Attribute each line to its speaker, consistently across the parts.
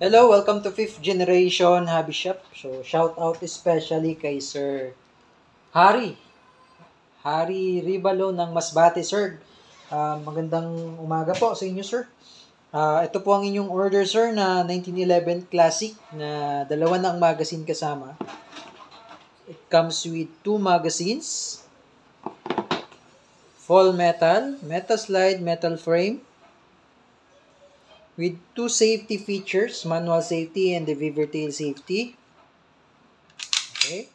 Speaker 1: Hello, welcome to 5th Generation Hobby Shop. So, shout out especially kay Sir Harry. Harry Ribalo ng Masbate, Sir. Magandang umaga po sa inyo, Sir. Ito po ang inyong order, Sir, na 1911 Classic na dalawa na ang magazine kasama. It comes with 2 magazines, full metal, metal slide, metal frame, with 2 safety features, manual safety and the beaver tail safety. Okay.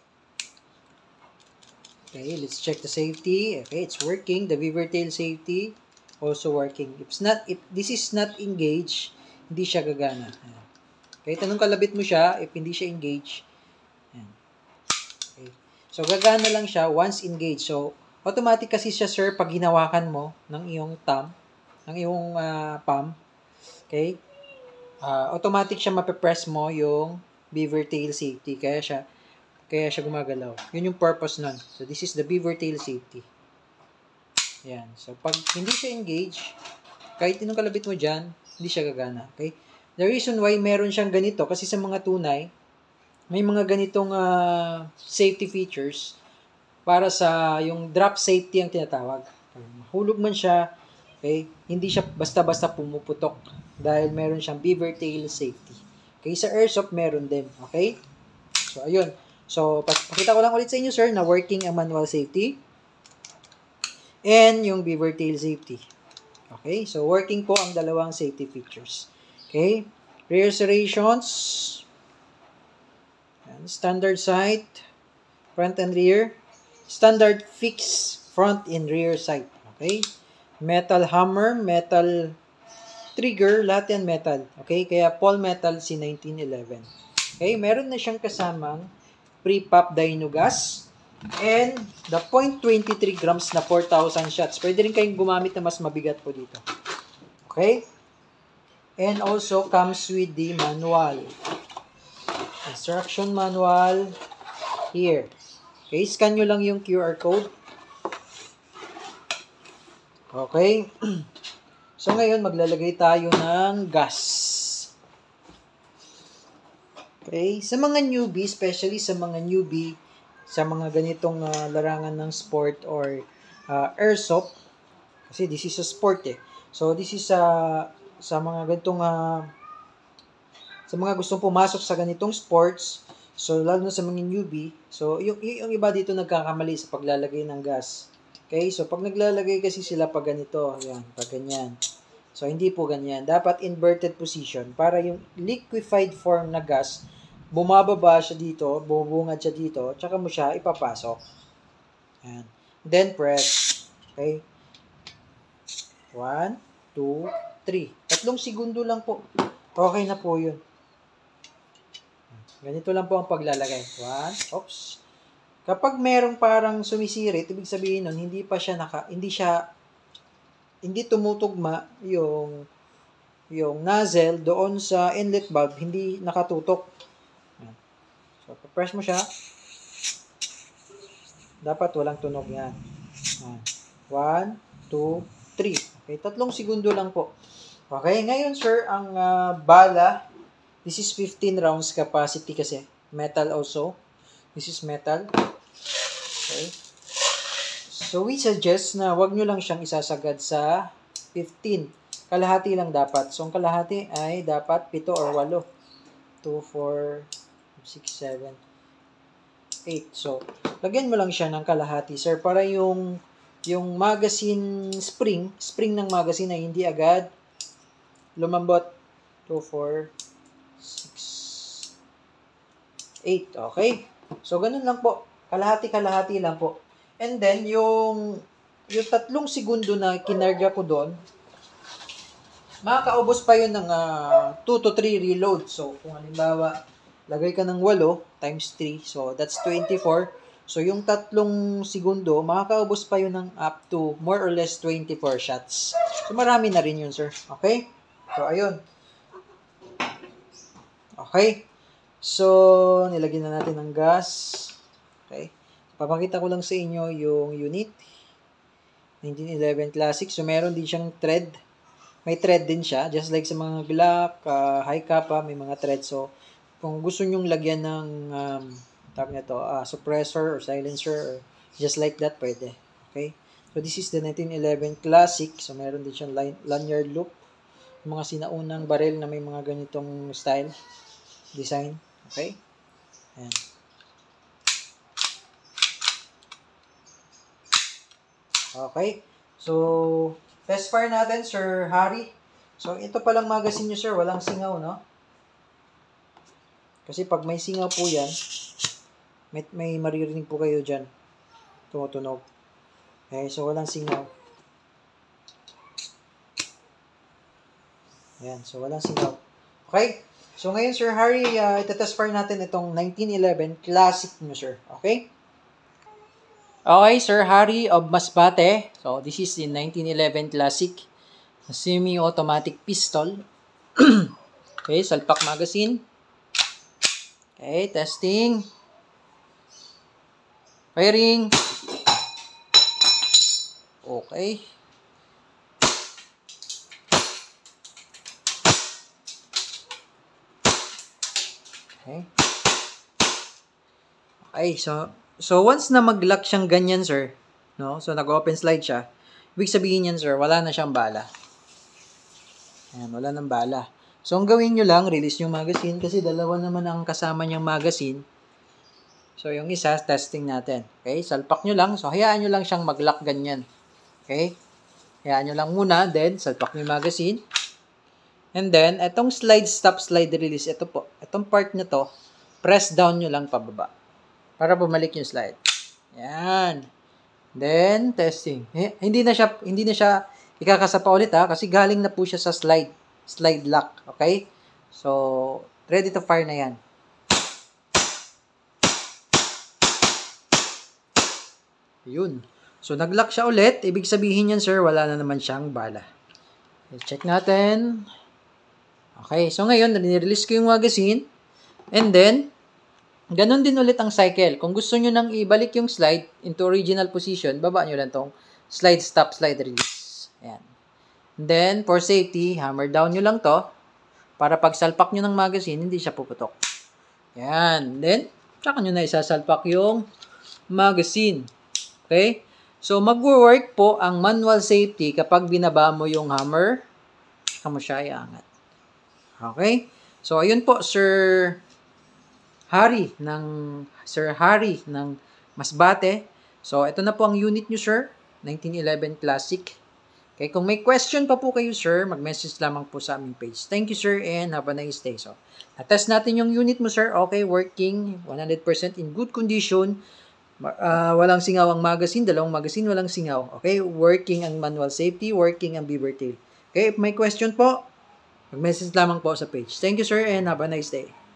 Speaker 1: Okay, let's check the safety. Okay, it's working. The beaver tail safety also working. If this is not engaged, hindi siya gagana. Ayan. Okay, tanong kalabit mo siya if hindi siya engaged. Ayan. Okay. So gagana lang siya once engaged. So automatic kasi siya, sir, pag hinawakan mo ng iyong thumb, ng iyong palm. Okay? Automatic siya mape-press mo yung beaver tail safety. Kaya siya gumagalaw. Yun yung purpose nun. So, this is the beaver tail safety. Yan. So, pag hindi siya engage, kahit inong kalabit mo dyan, hindi siya gagana. Okay? The reason why meron siyang ganito, kasi sa mga tunay, may mga ganitong safety features para sa yung drop safety ang tinatawag. Mahulog man siya, okay, hindi siya basta-basta pumuputok dahil meron siyang beaver tail safety. Okay, sa airsoft meron din. Okay? So, ayun. So, pakita ko lang ulit sa inyo, sir, na working ang manual safety and yung beaver tail safety. Okay? So, working po ang dalawang safety features. Okay? Rear serrations. Standard sight. Front and rear. Standard fixed front and rear sight. Okay? Metal hammer, metal trigger, lahat yan metal. Okay? Kaya Paul Metal si 1911. Okay? Meron na siyang kasamang pre-pop dyno gas and the 0.23 grams na 4,000 shots. Pwede rin kayong gumamit na mas mabigat po dito. Okay? And also comes with the manual. Instruction manual here. Okay, scan nyo lang yung QR code. Okay. So ngayon maglalagay tayo ng gas. Okay, sa mga newbie, especially sa mga newbie, sa mga ganitong larangan ng sport or airsoft, kasi this is a sport eh. So, this is sa mga ganitong, sa mga gustong pumasok sa ganitong sports, so, lalo na sa mga newbie, so, yung iba dito nagkakamali sa paglalagay ng gas. Okay, so, pag naglalagay kasi sila pag ganito, yan, pag ganyan. So, hindi po ganyan. Dapat inverted position para yung liquefied form na gas, bumababa siya dito, bubungad siya dito, tsaka mo siya ipapasok. Ayan. Then press. Okay? 1, 2, 3. 3 segundo lang po. Okay na po yun. Ganito lang po ang paglalagay. 1, oops. Kapag merong parang sumisirit, ibig sabihin nun, hindi tumutugma yung nozzle doon sa inlet valve, hindi nakatutok. So, press mo siya. Dapat walang tunog yan. 1, 2, 3. Okay, 3 segundo lang po. Okay, ngayon sir, ang bala, this is 15 rounds capacity kasi. Metal also. This is metal. Okay. So, we suggest na wag nyo lang siyang isasagad sa 15. Kalahati lang dapat. So, ang kalahati ay dapat 7 or 8. 2, 4, 6, 7, 8. So, lagyan mo lang siya ng kalahati, sir, para yung magazine spring ng magazine ay hindi agad lumambot. 2, 4, 6, 8. Okay? So, ganun lang po. Kalahati lang po. And then, yung 3 segundo na kinarga ko doon, makakaubos pa yun ng 2 to 3 reload. So, kung halimbawa, lagay ka ng 8 times 3. So, that's 24. So, yung 3 segundo, makakaubos pa yun ng up to more or less 24 shots. So, marami na rin yun, sir. Okay? So, ayun. Okay? So, nilagyan na natin ng gas. Okay? Papakita ko lang sa inyo yung unit. 1911 Classic. So, meron din siyang thread. may thread din siya. Just like sa mga Glock, high capa, may mga thread. So, kung gusto nyong lagyan ng, tawag nito, suppressor or silencer, or just like that, pwede. Okay? So, this is the 1911 Classic. So, meron din siyang lanyard loop. Mga sinaunang barrel na may mga ganitong style, design. Okay? Ayan. Okay. So, test fire natin, Sir Harry. So, ito palang magazine nyo, sir. Walang singaw, no? Kasi pag may singaw po yan, may maririnig po kayo dyan. Tumutunog. Okay, so walang singaw. Ayan, so walang singaw. Okay? So, ngayon, Sir Harry, itatest fire natin itong 1911 Classic nyo, sir. Okay? Okay, Sir Harry of Masbate. So, this is the 1911 Classic semi-automatic pistol. Okay, salpak magazine. Okay, testing. Firing. Okay. Okay. Okay, so once na mag-lock siyang ganyan, sir, no? So nag-open slide siya. Ibig sabihin yan, sir, wala na siyang bala. Ayan, wala nang bala. So ang gawin nyo lang, release yung magazine kasi dalawa naman ang kasama niyang magazine. So yung isa, testing natin. Okay, salpak nyo lang. So hayaan nyo lang siyang mag-lock ganyan. Okay? Hayaan nyo lang muna, then salpak nyo yung magazine. And then, etong slide stop, slide release, ito po, itong part na to, press down nyo lang pababa. Para bumalik yung slide. Yan. Then, testing. Hindi na siya ikakasa pa ulit, kasi galing na po siya sa slide lock. Okay? So, ready to fire na yan. Yun. So, nag-lock siya ulit. Ibig sabihin yan, sir, wala na naman siyang bala. Check natin. Okay, so ngayon, nirelease ko yung magazine. And then, ganun din ulit ang cycle. Kung gusto nyo nang ibalik yung slide into original position, baba nyo lang tong slide stop, slide release. Ayan. And then, for safety, hammer down nyo lang to para pag salpak nyo ng magazine, hindi siya puputok. Ayan. Then, tsaka nyo na isasalpak yung magazine. Okay? So, mag-work po ang manual safety kapag binaba mo yung hammer, tsaka mo siya iangat. Okay? So, ayun po, Sir Harry ng Masbate. So, ito na po ang unit nyo, sir. 1911 Classic. Okay, kung may question pa po kayo, sir, mag-message lamang po sa aming page. Thank you, sir, and have a nice day. So, na-test natin yung unit mo, sir. Okay, working 100% in good condition. Walang singaw ang magazine, dalawang magazine, walang singaw. Okay, working ang manual safety, working ang beaver tail. Okay, if may question po, mag-message lamang po sa page. Thank you, sir, and have a nice day.